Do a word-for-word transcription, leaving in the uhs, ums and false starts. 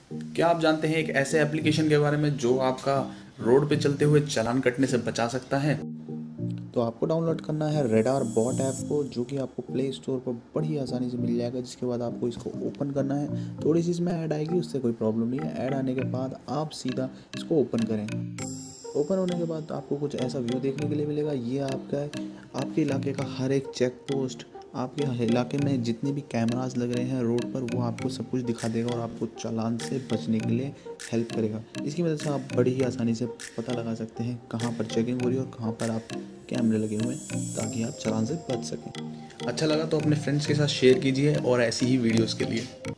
क्या आप जानते हैं एक ऐसे एप्लीकेशन के बारे में जो आपका रोड पे चलते हुए चालान कटने से बचा सकता है? तो आपको डाउनलोड करना है रेडार बॉट ऐप को, जो कि आपको प्ले स्टोर पर बड़ी आसानी से मिल जाएगा। जिसके बाद आपको इसको ओपन करना है। थोड़ी सी इसमें ऐड आएगी, उससे कोई प्रॉब्लम नहीं है। ऐड आने के बाद आप सीधा इसको ओपन करें। ओपन होने के बाद आपको कुछ ऐसा व्यू देखने के लिए मिलेगा। ये आपका आपके इलाके का हर एक चेक पोस्ट, आपके इलाके में जितने भी कैमरास लग रहे हैं रोड पर, वो आपको सब कुछ दिखा देगा और आपको चालान से बचने के लिए हेल्प करेगा। इसकी मदद से आप बड़ी ही आसानी से पता लगा सकते हैं कहाँ पर चेकिंग हो रही है और कहाँ पर आप कैमरे लगे हुए हैं, ताकि आप चालान से बच सकें। अच्छा लगा तो अपने फ्रेंड्स के साथ शेयर कीजिए और ऐसी ही वीडियोस के लिए।